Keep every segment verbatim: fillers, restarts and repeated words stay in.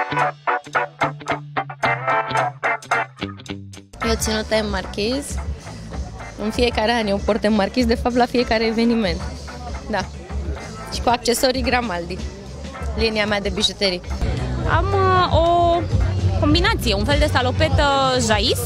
Eu ținută în Marchiz. În fiecare an eu port în Marchiz, de fapt la fiecare eveniment. Da. Și cu accesorii Grimaldi. Linia mea de bijuterii. Am uh, o combinație, un fel de salopetă jais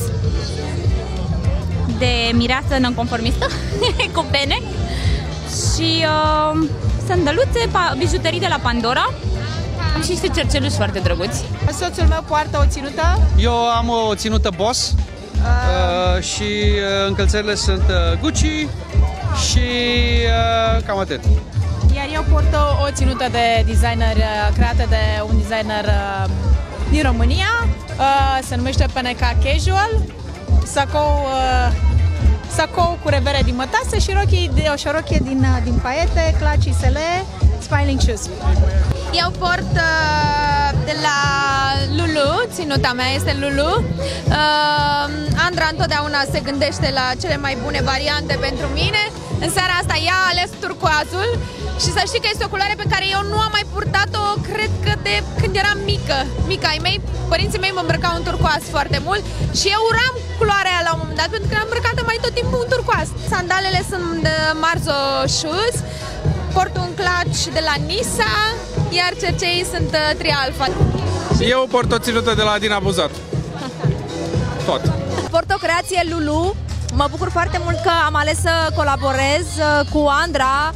de mireasă nonconformistă cu pene și uh, sandăluțe, bijuterii de la Pandora și niște cerceluși foarte drăguți. Soțul meu poartă o ținută. Eu am o ținută Boss uh, și uh, încălțările sunt uh, Gucci și uh, cam atât. Iar eu port o, o ținută de designer uh, creată de un designer uh, din România. Uh, se numește Peneca Casual. Sacou, uh, sacou cu revere din mătase și rochie, o șorochie din, uh, din paiete, claci sele, styling shoes. Eu port uh, de la Lulu, ținuta mea este Lulu. Uh, Andra întotdeauna se gândește la cele mai bune variante pentru mine. În seara asta ea a ales turcoazul și să știi că este o culoare pe care eu nu am mai purtat-o, cred că de când eram mică. Mica ai mei, părinții mei mă îmbrăcau în turcoaz foarte mult și eu uram culoarea aia la un moment dat pentru că am îmbrăcat mai tot timpul un turcoaz. Sandalele sunt de Marzo Shoes, port un clutch de la Nisa, iar cerceii sunt uh, Trialfa. Eu port o ținută de la Dina Buzat. Tot. Port o creație Lulu. Mă bucur foarte mult că am ales să colaborez cu Andra.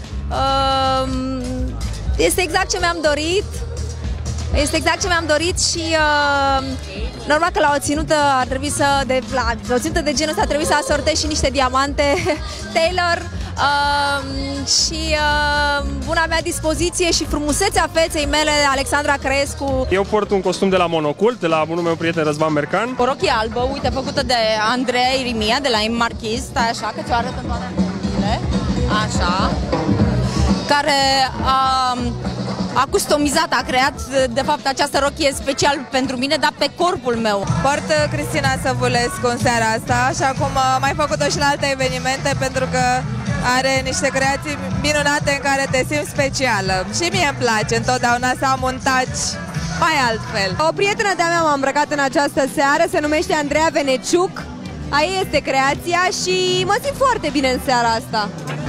Este exact ce mi-am dorit. Este exact ce mi-am dorit și normal că la o ținută ar trebui să de, la o ținută de genul ăsta ar trebui să asortez și niște diamante Taylor. Uh, și uh, buna mea dispoziție și frumusețea feței mele, Alexandra Crescu. Eu port un costum de la Monocult, de la bunul meu prieten Răzvan Mercan. O rochie albă, uite, făcută de Andrei Irimia, de la Marchiz, stai așa, că ți-o arăt în toate părțile. Așa. Care a, a customizat, a creat, de fapt, această rochie special pentru mine, dar pe corpul meu. Port Cristina Săvulescu în seara asta și acum am mai făcut-o și la alte evenimente pentru că are niște creații minunate în care te simți specială. Și mie îmi place întotdeauna să am un touch mai altfel. O prietenă de-a mea m-a îmbrăcat în această seară, se numește Andreea Veneciuc. A ei este creația și mă simt foarte bine în seara asta.